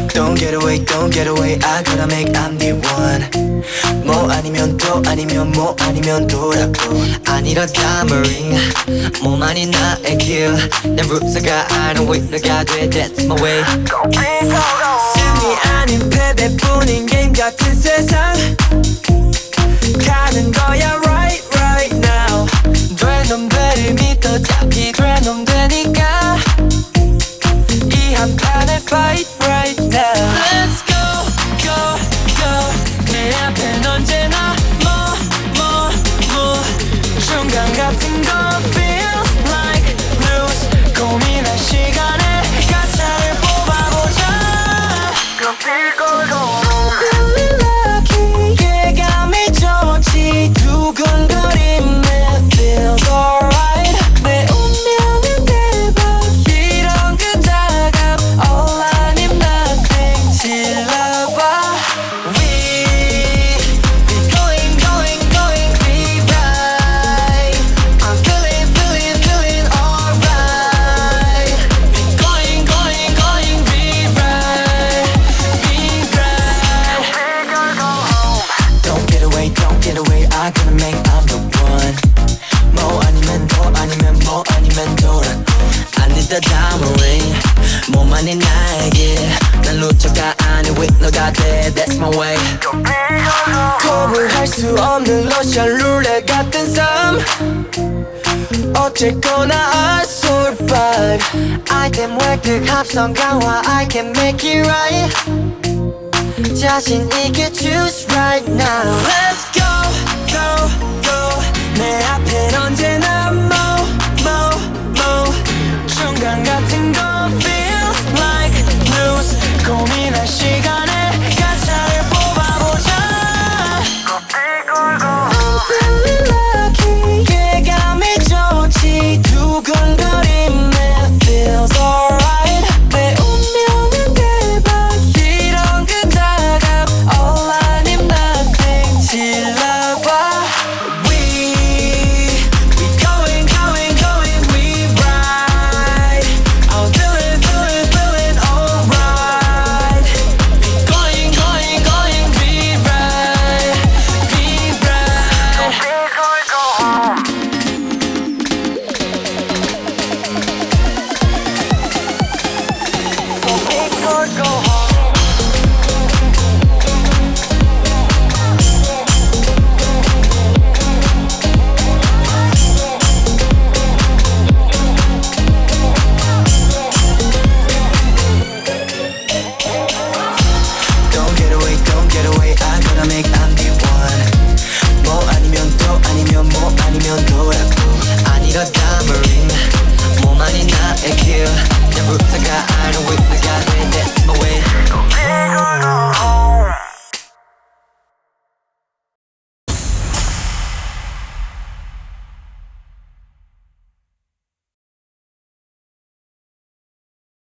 Don't get away, don't get away. I gotta make I'm the one. 뭐 아니면 또 아니면 뭐 아니면 또라고. 아니라 다머링 몸 아닌 나의 길. 난 룰스가 아는 위너가 돼. That's my way. 승리 아닌 패배뿐인 게임 같은 세상. 가는 거야 right right now. 돼 놈들을 믿어 잡히 돼 놈 되니까 이 한판에 fight right now. Let's go go go. 내 앞엔 언제나 뭐 중간 같은 거 feels like lose. 고민할 시간에 가차를 뽑아보자. Feeling lucky. 예감이 좋지. 두근거림에 feels alright. 내 운명은 대박. 이런 그다가 all I need nothing. 질러봐. We going be right. I'm feeling alright. We going be right. Don't get away, don't get away. I gotta make I'm the one. 뭐 아니면 더 아니면 뭐 아니면 더라고. 아니다 다머링 몸 아닌 나에게 난 루저가 아닌 위너가 돼. That's my way. 거부할 수 없는 러시안 룰렛 같은 삶. 어쨌거나 I survive. 아이템 획득 합성 강화 I can make it right. 자신 있게 choose right now.